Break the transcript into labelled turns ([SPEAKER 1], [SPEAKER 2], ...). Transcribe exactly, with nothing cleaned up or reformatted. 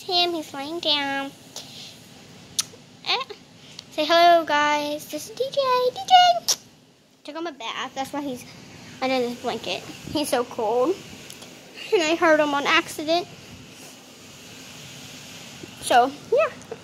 [SPEAKER 1] Him, he's laying down. Eh. Say hello, guys. This is D J. D J took him a bath. That's why he's under this blanket. He's so cold. And I hurt him on accident. So, yeah.